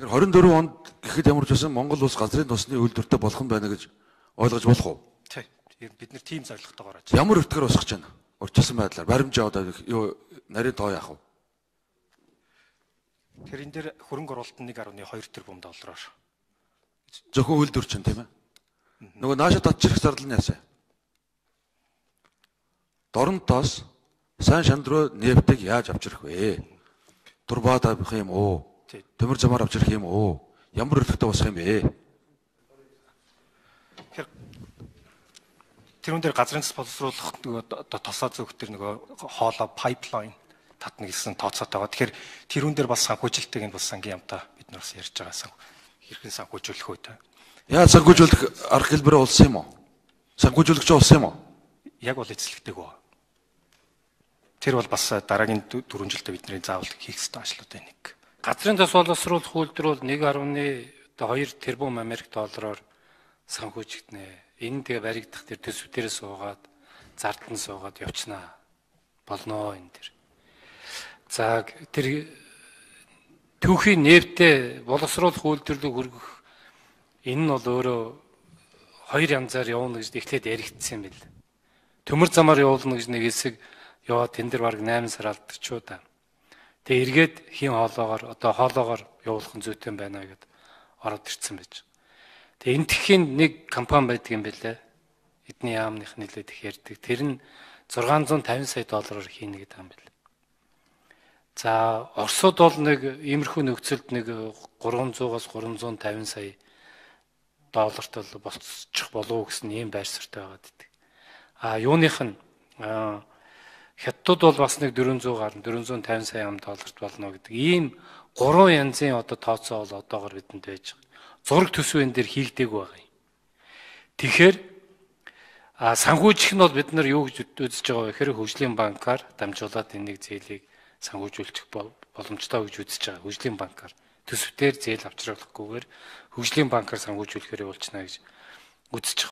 24 онд гэхэд ямар ч байсан Монгол улс газрын тосны үйлдвэртэй болох нь байна гэж ойлгож болох уу? Тийм. Бид нэр тийм зорилготойгоор ажил. Ямар өтгөр босгож байна? Урьдчилсан байдлаар баримжаа одоо юу нарийн тоо яах вэ? Тэгэхээр энэ дээр хөрөнгө оруулалт нь 1.2 тэрбум доллараар. Зөвхөн үйлдвэр чинь тийм ээ. Нөгөө наашаа татчих зардал нь яасан? Доронтоос сайн шанд руу нефтийг яаж авч ирэх вэ? Турбад авах юм уу? Төмөр замаар авч ирэх юм уу? Ямар өрлөгтэй босох юм бэ? Тэрүүн дээр газрын засал боловсруулах нөгөө тосоо зөөх төр нөгөө хоолой пайплайн татна гэсэн тооцоотойгоо. Тэгэхээр тэрүүн дээр бас санхүүжилтийг энэ бас сангийн ямтаа бид нар бас ярьж байгаа хэрхэн санхүүжүүлэх үү та. Яаж санхүүжүүлэх арга хэлбэр улсан юм уу? Санхүүжүүлэгч улсан юм уу? Яг бол эзлэгтэй гоо. Тэр бол бас дараагийн 4 жилдээ бидний заавал хийх ёстой ажлуудын нэг. Газрын тос боловсруулах үйлдвэр бол 1.2 тэрбум Америк доллараар санхүүжигднэ. Энэ тэгээ баригдах тэр төсвүүдээр суугаад зардан суугаад явчихнаа болноо энэ тэр. За тэр түүхийн нефтээ боловсруулах үйлдвэрлэлийг хөргөх энэ нь бол өөрөө хоёр янзаар явна гэж эхлээд яригдсан юм бэл. Төмөр замаар явуулна гэж нэг хэсэг яваад тэн дээр бараг 8 сар алдчихуу та. Тэгээ эргээд хин хоолоогоор явуулах нь зүйтэй байна гэд ороод ирсэн байж. Тэгээ энэ тхийн нэг компани байдаг юм байлаа. Эдний яамных нэлээд их ярьдаг. Тэр нь 650 сая доллараар хийнэ гэдэг юм байна. За Оросууд бол нэг иймэрхүү нөхцөлд нэг 300-аас 350 сая долларт бол болчих болов уу гэсэн ийм байр суурьтай байгаад идэг. Юуных нь Хятадууд бол бас нэг 400 гаруй 450 сая долларт болно гэдэг. Ийм 3 янзын одоо тооцоо бол одоогор бидэнд байж байгаа. Зураг төсвийн дээр хийгдээгүй байгаа юм. Тэгэхээр санхүүжих нь бол бид нар юу гэж үзэж байгаа вэ гэхээр хөгжлийн банкар дамжуулаад энэ нэг зээлийг санхүүжүүлчих боломжтой гэж үзэж байгаа. Хөгжлийн банкар төсвтээр зээл авчруулахгүйгээр хөгжлийн банкар санхүүжүүлэхээр явуулчихна гэж үзэж байгаа.